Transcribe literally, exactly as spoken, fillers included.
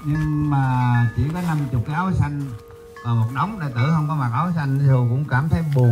nhưng mà chỉ có năm chục cái áo xanh, còn một đống đệ tử không có mặc áo xanh thì Hường cũng cảm thấy buồn.